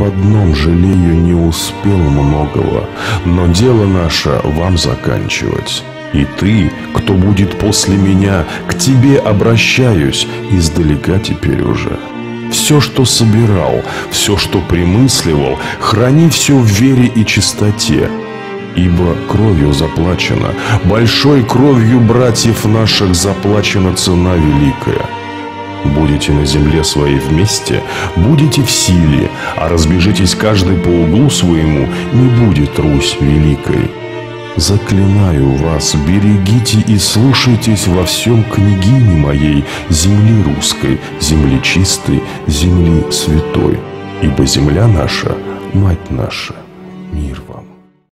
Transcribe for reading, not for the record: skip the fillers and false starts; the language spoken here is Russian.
об одном жалею: не успел многого, но дело наше вам заканчивать. И ты, кто будет после меня, к тебе обращаюсь издалека теперь уже. Все, что собирал, все, что примысливал, храни все в вере и чистоте. Ибо кровью заплачена, большой кровью братьев наших заплачена цена великая. Будете на земле своей вместе, будете в силе, а разбежитесь каждый по углу своему, не будет Русь великой. Заклинаю вас, берегите и слушайтесь во всем княгини моей, земли русской, земли чистой, земли святой. Ибо земля наша, мать наша, мир вам.